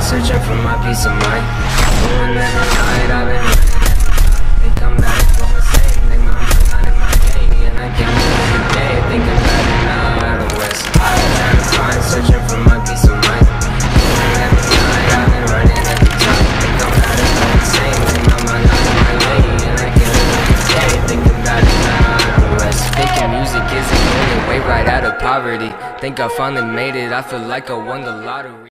searching for my peace of mind. Doing every night, I've been running think I'm back, go insane. Think my mind not in my day, and I can't move every day. Thinking about it now, out of west. I've been trying to find, searching for my peace of mind. Doing every night, I've been running every time. Think I'm back, go insane. Think my mind not in my way, and I can't move every day. Thinking about it now, out of west. Thinking music is the only way right out of poverty. Think I finally made it, I feel like I won the lottery.